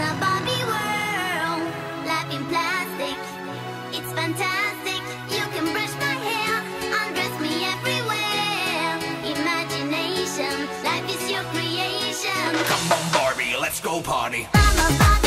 a Barbie world, life in plastic, it's fantastic. You can brush my hair, undress me everywhere. Imagination, life is your creation. Come on, Barbie, let's go party. I'm a Barbie.